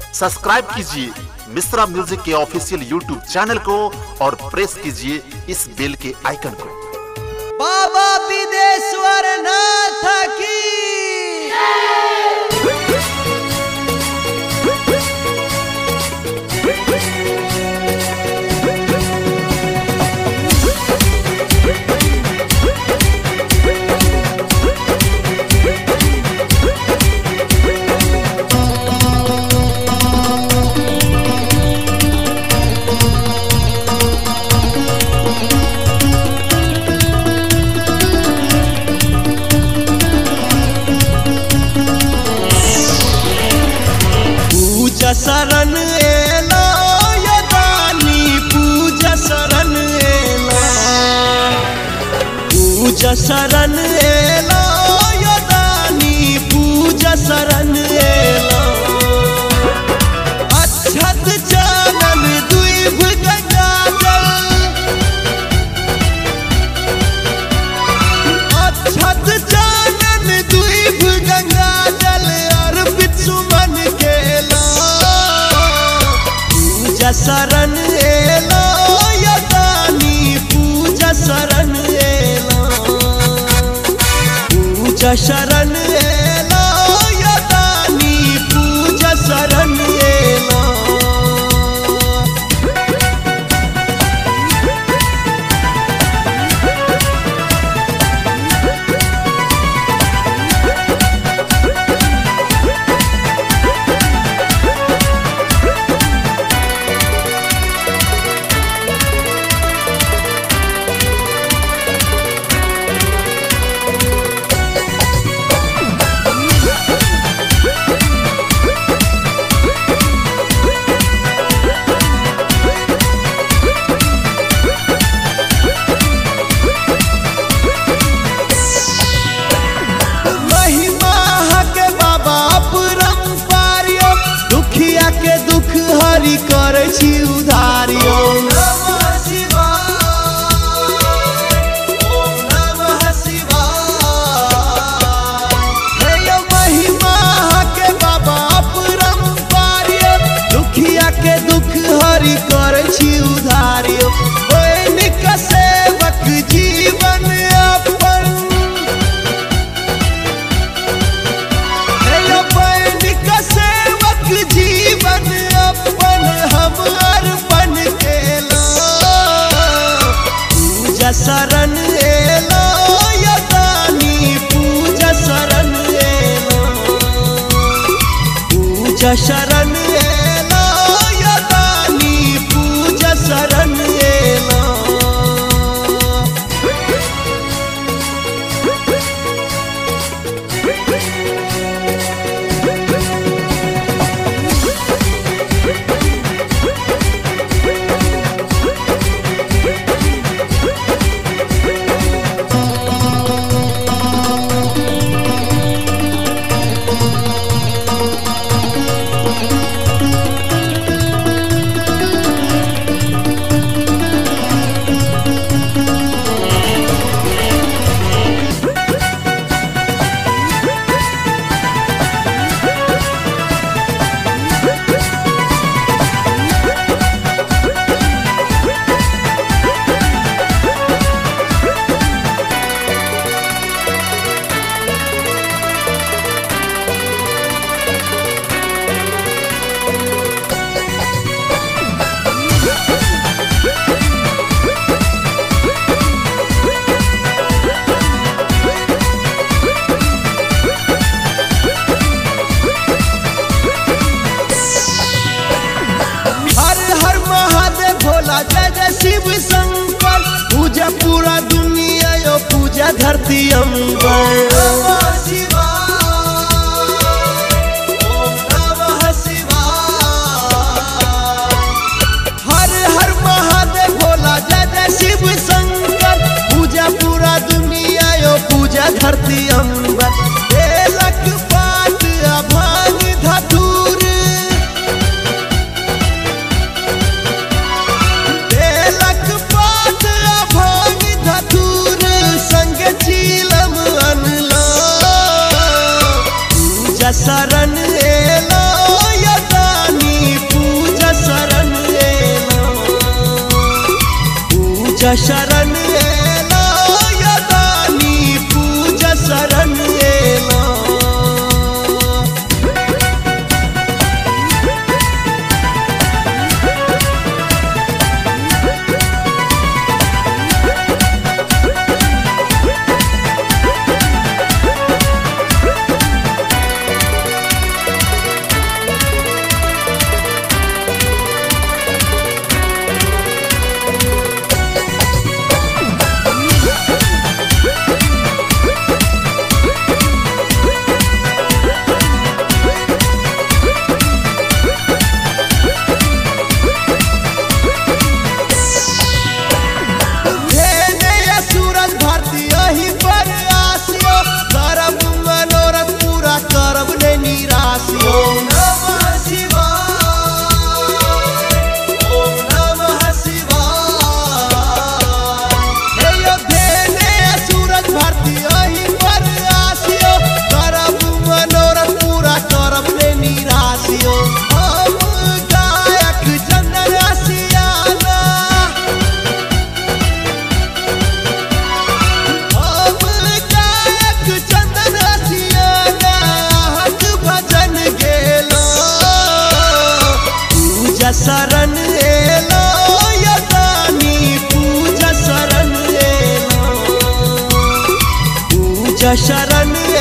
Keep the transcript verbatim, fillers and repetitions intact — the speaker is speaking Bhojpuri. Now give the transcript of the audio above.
सब्सक्राइब कीजिए मिश्रा म्यूजिक के ऑफिशियल यूट्यूब चैनल को और प्रेस कीजिए इस बेल के आइकन को। बाबा विदेश्वर नाथ की शरण एला यदानी पूजा शरण एला पूजा शरण एला यदानी पूजा शरण एला अक्षत जानन द्वीप गंगा जल अक्षत जानन द्वीप गंगा जल अर्पित सुमन केला शरण एला यदानी पूजा शरण एला पूजा शरण एला यदानी पूजा शरण एला। के दुख हरि करे छी उधारियो नमः शिवाय ओम नमः शिवाय हे यो महिमा के बाबा परंपारियो दुखिया के दुख हरि करे छी उधारियो दैनिक सेवक जीवन अपन हे यो दैनिक सेवक जीवन अपन हम अर्पण केला पूजा शरण एला यदानी पूजा शरण एला पूजा शरण एला यदानी पूजा शरण एला। जय जय शिव शंकर पूजा पूरा दुनिया यो पूजा धरती अंबर नमः शिवाय ओम नमः शिवाय हर हर महादेव भोला जय जय शिव शंकर पूजा पूरा दुनिया यो पूजा धरती अंबर बेलक पात अभांग धतूर संग चीलम अनला पूजा शरण एलो यदानी पूजा शरण एलो। शरण एलो यदानी पूजा शरण एलो। पूजा शरण